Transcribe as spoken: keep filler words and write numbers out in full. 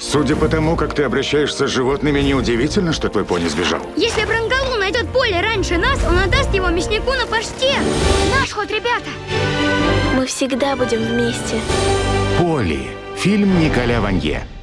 Судя по тому, как ты обращаешься с животными, неудивительно, что твой пони сбежал. Если Бронголу найдет Полли раньше нас, он отдаст его мяснику на паштет. Наш ход, ребята. Мы всегда будем вместе. Полли. Фильм Николя Ванье.